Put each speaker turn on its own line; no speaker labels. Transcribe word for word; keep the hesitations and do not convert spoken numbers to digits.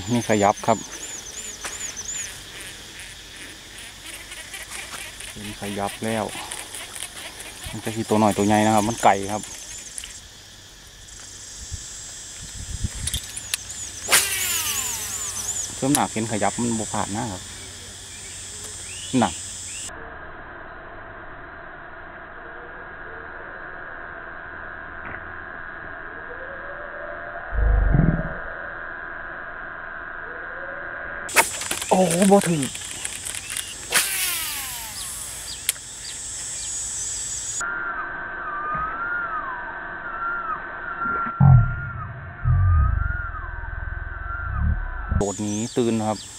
มีขยับครับเป็นขยับแล้วมันจะคือตัวหน่อยตัวใหญ่นะครับมันไก่ครับเพิ่มหนักเห็นขยับมันบวผ่านนะครับหนักโอ้บ่ถึงโดดหนีตื่นนะครับ